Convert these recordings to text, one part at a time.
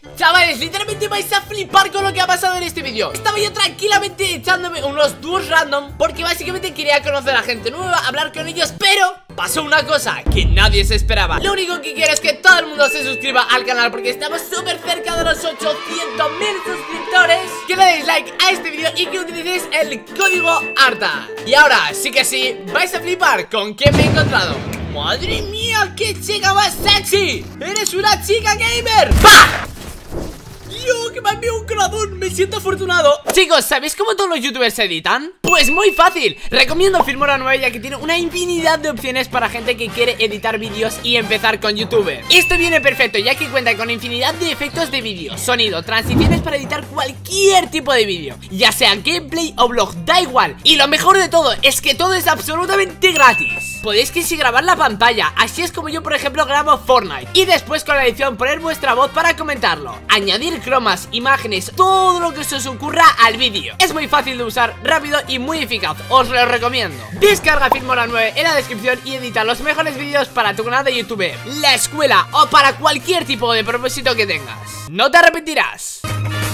Chavales, literalmente vais a flipar con lo que ha pasado en este vídeo. Estaba yo tranquilamente echándome unos dúos random porque básicamente quería conocer a gente nueva, hablar con ellos, pero pasó una cosa que nadie se esperaba. Lo único que quiero es que todo el mundo se suscriba al canal porque estamos súper cerca de los 800.000 suscriptores. Que le deis like a este vídeo y que utilicéis el código ARTA. Y ahora, sí que sí, vais a flipar con quién me he encontrado. ¡Madre mía, qué chica más sexy! ¡Eres una chica gamer! ¡Bah! ¡Yo, que me ha enviado un corazón! Me siento afortunado. Chicos, ¿sabéis cómo todos los youtubers se editan? Pues muy fácil. Recomiendo Filmora 9 ya que tiene una infinidad de opciones para gente que quiere editar vídeos y empezar con youtuber. Esto viene perfecto ya que cuenta con infinidad de efectos de vídeo, sonido, transiciones para editar cualquier tipo de vídeo, ya sea gameplay o vlog, da igual. Y lo mejor de todo es que todo es absolutamente gratis. Podéis que sí grabar la pantalla, así es como yo por ejemplo grabo Fortnite, y después con la edición poner vuestra voz para comentarlo, añadir cromas, imágenes, todo lo que se os ocurra al vídeo. Es muy fácil de usar, rápido y muy eficaz, os lo recomiendo. Descarga Filmora 9 en la descripción y edita los mejores vídeos para tu canal de YouTube, la escuela o para cualquier tipo de propósito que tengas. No te arrepentirás.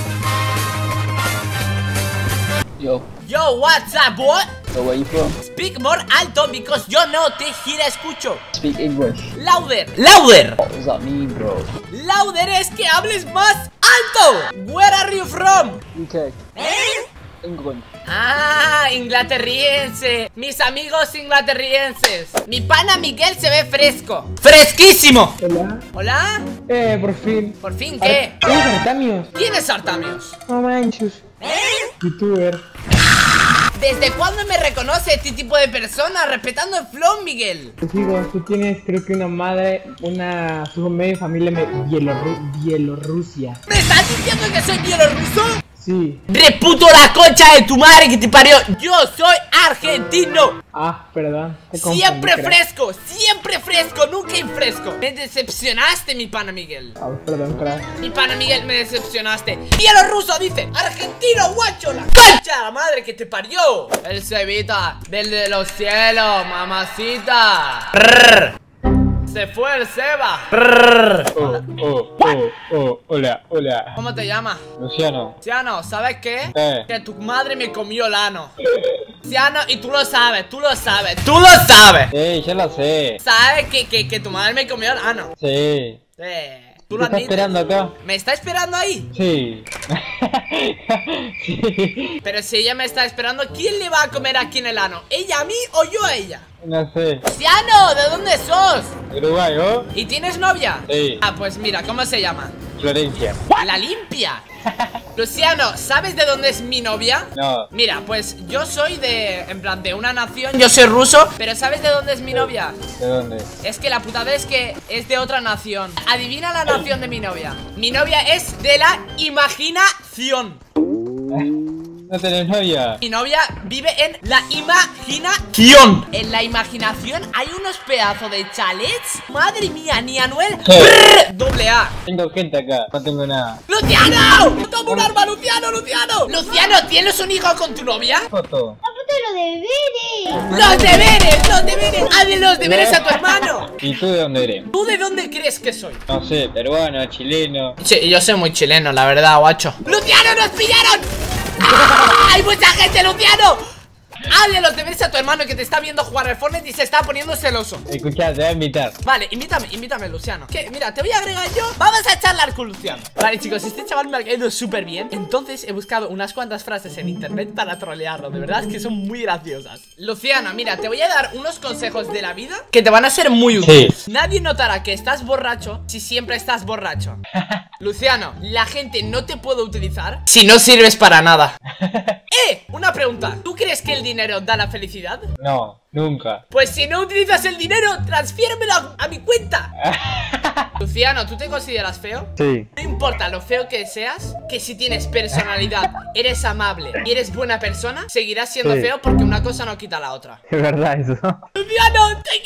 Yo, what's up, boy? So where you from? Speak more alto because yo no te gira escucho. Speak English. Louder, louder. What does that mean, bro? Louder es que hables más alto. Where are you from? UK. ¿Eh? England. Ah, inglaterriense. Mis amigos inglaterrienses. Mi pana Miguel se ve fresco. ¡Fresquísimo! Hola. ¿Hola? Por fin. ¿Por fin qué? ¿Eres Artamios? ¿Quién es Artamios? No manches. ¿Eh? YouTuber. ¿Desde cuándo me reconoce este tipo de persona? Respetando el flow, Miguel. Pues digo, tú tienes creo que una madre, su medio familia Bielorrusia. ¿Me estás diciendo que soy bielorruso? Sí. ¡Reputo la concha de tu madre que te parió! ¡Yo soy argentino! Ah, perdón. Te confundí, Siempre crack. fresco, nunca infresco. Me decepcionaste, mi pana Miguel. Ah, perdón, crack. Mi pana Miguel, me decepcionaste. Bielorruso dice, argentino, guacho, la concha de la madre que te parió. El Cevita, del de los cielos, mamacita. Prrr. Se fue el Seba. Hola. ¿Cómo te llamas? Luciano. Luciano, ¿sabes qué? ¿Qué? Que tu madre me comió el ano. Luciano, y tú lo sabes. ¡Tú lo sabes! Sí, ya lo sé. ¿Sabes que tu madre me comió el ano? Sí. ¿Tú ¿Te lo está admites? esperando acá? ¿Me está esperando ahí? Sí. Sí. Pero si ella me está esperando, ¿quién le va a comer aquí en el ano? ¿Ella a mí o yo a ella? No sé. Luciano, ¿de dónde sos? Uruguay, ¿no? ¿Y tienes novia? Sí. Ah, pues mira, ¿cómo se llama? Florencia. La Limpia. Luciano, ¿sabes de dónde es mi novia? No. Mira, pues yo soy en plan, de una nación. Yo soy ruso, pero ¿sabes de dónde es mi novia? ¿De dónde? Es que la putada es que es de otra nación. Adivina la nación de mi novia. Mi novia es de la imaginación. ¿No tenés novia? Mi novia vive en la imaginación. En la imaginación hay unos pedazos de chalets. Madre mía, ni Anuel. Doble A. Tengo gente acá, no tengo nada. ¡Luciano! ¡Toma un arma, Luciano! Luciano, ¿tienes un hijo con tu novia? Foto. ¡Los deberes! ¡Hazle los deberes a tu hermano! ¿Y tú de dónde eres? ¿Tú de dónde crees que soy? No sé, peruano, chileno. Sí, yo soy muy chileno, la verdad, guacho. ¡Luciano, nos pillaron! ¡Ah! ¡Hay mucha gente, Luciano! Hazle los deberes a tu hermano que te está viendo jugar al Fortnite y se está poniendo celoso. Escuchá, te voy a invitar. Vale, invítame, Luciano. Que mira, te voy a agregar yo. Vamos a charlar con Luciano. Vale, chicos, este chaval me ha caído súper bien. Entonces he buscado unas cuantas frases en internet para trolearlo. De verdad es que son muy graciosas. Luciano, mira, te voy a dar unos consejos de la vida que te van a ser muy útiles. Sí. Nadie notará que estás borracho si siempre estás borracho. Luciano, la gente no te puede utilizar si no sirves para nada. Una pregunta. ¿Tú crees que el dinero da la felicidad? No, nunca. Pues si no utilizas el dinero, transfiérmelo a mi cuenta. Luciano, ¿tú te consideras feo? Sí. No importa lo feo que seas, que si tienes personalidad, eres amable y eres buena persona, seguirás siendo Sí. feo porque una cosa no quita la otra. Es verdad eso. Luciano, te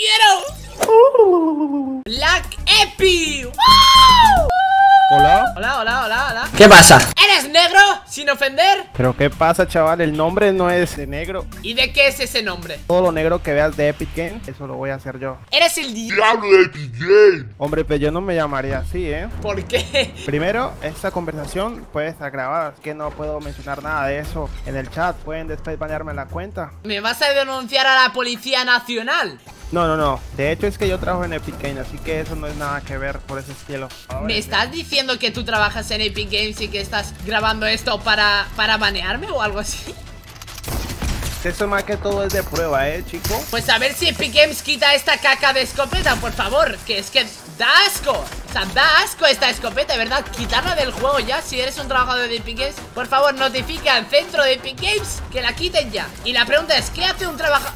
quiero. Black Epi. ¡Wow! Hola. Hola, nada. ¿Qué pasa? ¿Eres negro? Sin ofender. Pero qué pasa, chaval, el nombre no es de negro. ¿Y de qué es ese nombre? Todo lo negro que veas de Epic Games, eso lo voy a hacer yo. Eres el ¡Diablo de Epic Games! Hombre, pues yo no me llamaría así, ¿eh? ¿Por qué? Primero, esta conversación puede estar grabada, así que no puedo mencionar nada de eso en el chat. Pueden después banearme la cuenta. ¿Me vas a denunciar a la Policía Nacional? No. De hecho es que yo trabajo en Epic Games, así que eso no es nada que ver por ese estilo. ¿Me estás diciendo que tú trabajas en Epic Games y que estás grabando esto para banearme o algo así? Eso más que todo es de prueba, chico. Pues a ver si Epic Games quita esta caca de escopeta, por favor. Que es que da asco. O sea, da asco esta escopeta, ¿verdad? Quitarla del juego ya. Si eres un trabajador de Epic Games, por favor, notifica al centro de Epic Games que la quiten ya. Y la pregunta es, ¿qué hace un trabajador?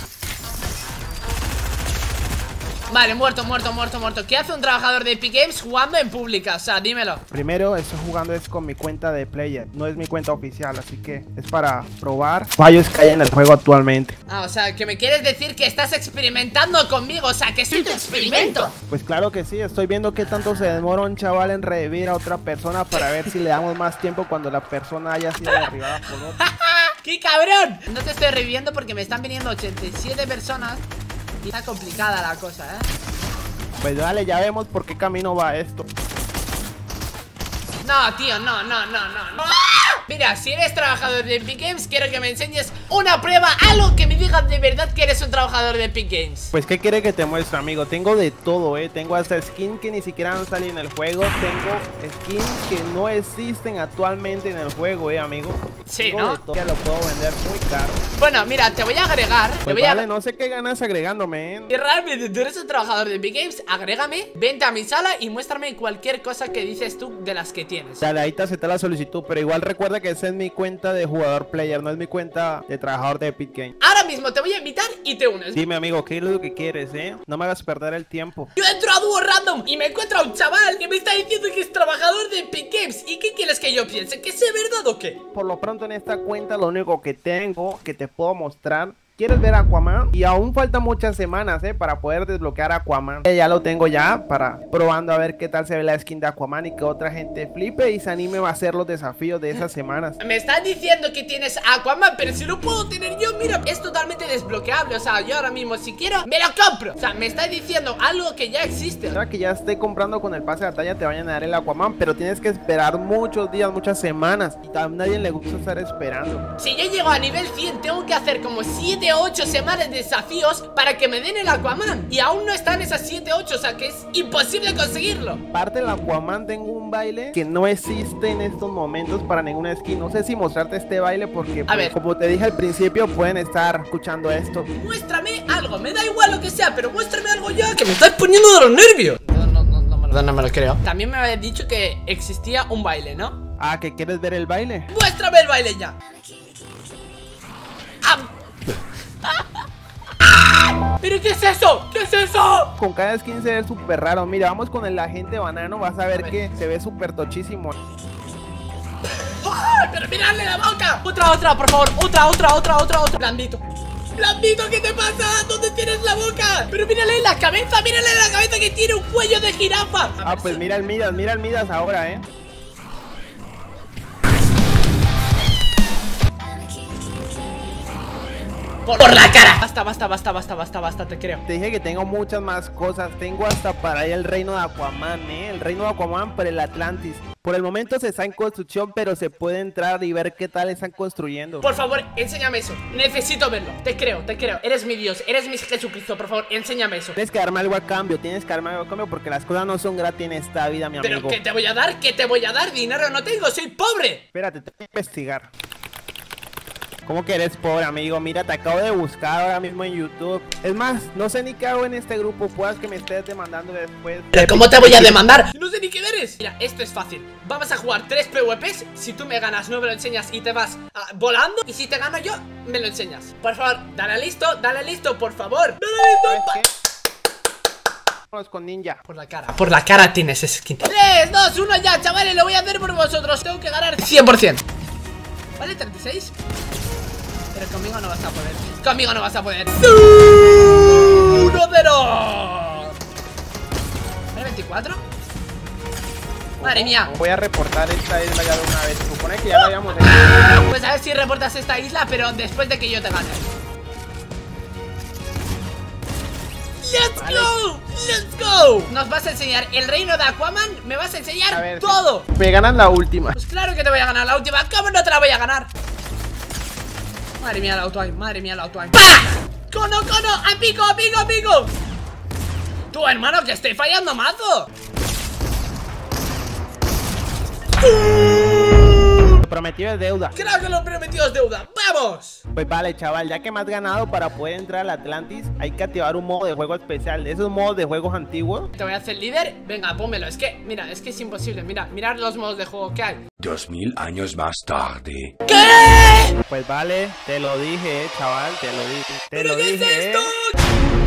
Vale, muerto. ¿Qué hace un trabajador de Epic Games jugando en pública? O sea, dímelo. Primero, estoy jugando es con mi cuenta de player, no es mi cuenta oficial, así que es para probar fallos que hay en el juego actualmente. Ah, o sea, que me quieres decir que estás experimentando conmigo. O sea, que soy tu experimento. Pues claro que sí, estoy viendo qué tanto se demora un chaval en revivir a otra persona para ver si le damos más tiempo cuando la persona haya sido derribada por otro. ¡Qué cabrón! No te estoy reviviendo porque me están viniendo 87 personas. Y está complicada la cosa, Pues dale, ya vemos por qué camino va esto. No, tío, no. Mira, si eres trabajador de Epic Games, quiero que me enseñes una prueba, algo que me digas de verdad que eres un trabajador de Epic Games. Pues qué quiere que te muestre, amigo. Tengo de todo, tengo hasta skins que ni siquiera han salido en el juego. Tengo skins que no existen actualmente en el juego, amigo. Sí, tengo ¿no? de todo, que lo puedo vender muy caro. Bueno, mira, te voy a agregar. Pues vale, no sé qué ganas agregándome, Y realmente tú eres un trabajador de Epic Games, agrégame, vente a mi sala y muéstrame cualquier cosa que dices tú de las que tienes. Dale, ahí te acepté la solicitud, pero igual recuerda que esa es mi cuenta de jugador player, no es mi cuenta de trabajador de Epic Games. Ahora mismo te voy a invitar y te unes. Dime, amigo, ¿qué es lo que quieres, No me hagas perder el tiempo. Yo entro a dúo random y me encuentro a un chaval que me está diciendo que es trabajador de Epic Games. ¿Y qué quieres que yo piense? ¿Que sea verdad o qué? Por lo pronto en esta cuenta lo único que tengo, que te puedo mostrar. ¿Quieres ver Aquaman? Y aún faltan muchas semanas, para poder desbloquear Aquaman. Ya lo tengo ya, para probando a ver qué tal se ve la skin de Aquaman y que otra gente flipe y se anime a hacer los desafíos de esas semanas. Me estás diciendo que tienes Aquaman, pero si lo puedo tener yo, mira, es totalmente desbloqueable. O sea, yo ahora mismo si quiero, me lo compro. O sea, me estás diciendo algo que ya existe. Ahora que ya esté comprando con el pase de batalla te vayan a dar el Aquaman, pero tienes que esperar muchos días, muchas semanas. Y a nadie le gusta estar esperando. Si yo llego a nivel 100, tengo que hacer como 7 o 8 semanas de desafíos para que me den el Aquaman. Y aún no están esas 7 o 8, o sea que es imposible conseguirlo. Aparte del Aquaman tengo un baile que no existe en estos momentos para ninguna skin. No sé si mostrarte este baile porque pues, como te dije al principio, pueden estar escuchando esto. Muéstrame algo, me da igual lo que sea, pero muéstrame algo ya, que me estás poniendo de los nervios. No me lo creo. También me habías dicho que existía un baile, ¿no? Ah, ¿que quieres ver el baile? Muéstrame el baile ya. ¿Pero qué es eso? ¿Qué es eso? Con cada skin se ve súper raro. Mira, vamos con el agente banano. Vas a ver que se ve súper tochísimo. ¡Ay, pero mirarle la boca! Otra, por favor. Otra. Blandito, ¿qué te pasa? ¿Dónde tienes la boca? Pero mírale la cabeza, que tiene un cuello de jirafa. Ah, pues mira el Midas ahora, Por la cara. Basta, te creo. Te dije que tengo muchas más cosas. Tengo hasta para ahí el reino de Aquaman, El reino de Aquaman para el Atlantis. Por el momento se está en construcción, pero se puede entrar y ver qué tal están construyendo. Por favor, enséñame eso. Necesito verlo. Te creo. Eres mi Dios, eres mi Jesucristo. Por favor, enséñame eso. Tienes que darme algo a cambio, porque las cosas no son gratis en esta vida, mi amigo. ¿Pero qué te voy a dar? Dinero no tengo, soy pobre. Espérate, te voy a investigar. ¿Cómo que eres pobre, amigo? Mira, te acabo de buscar ahora mismo en YouTube. Es más, no sé ni qué hago en este grupo. Puedas que me estés demandando después. ¿Pero cómo te voy a demandar? No sé ni qué eres. Mira, esto es fácil. Vamos a jugar 3 PvPs. Si tú me ganas, no me lo enseñas y te vas volando. Y si te gano yo, me lo enseñas. Por favor, dale listo, por favor. Dale listo. Vamos con Ninja. Por la cara tienes ese skin. 3, 2, 1 ya, chavales. Lo voy a hacer por vosotros. Tengo que ganar 100%. Vale, 36. Pero conmigo no vas a poder. 1-0. ¿Vale, 24? Madre mía. Voy a reportar esta isla ya de una vez. Se supone que ya la habíamos hecho. Pues a ver si reportas esta isla, pero después de que yo te gane. ¡Let's go! ¡Let's go! Nos vas a enseñar el reino de Aquaman. Me vas a enseñar A ver, todo. Me ganan la última. Pues claro que te voy a ganar la última. ¿Cómo no te la voy a ganar? Madre mía, la auto-aim. Madre mía, la auto-aim. ¡Pah! ¡Cono, cono! ¡A pico, a pico, a pico! Tú, hermano, que estoy fallando mazo. Lo prometido es deuda. Creo que lo prometido es deuda. ¡Vamos! Pues vale, chaval, ya que me has ganado, para poder entrar al Atlantis hay que activar un modo de juego especial. De esos modos de juegos antiguos. Te voy a hacer líder. Venga, pónmelo. Es que, mira, es que es imposible. Mira, mirad los modos de juego que hay. 2000 años más tarde. ¿Qué? Pues vale, te lo dije, chaval, te lo dije. Te ¿Pero lo qué es dije, esto?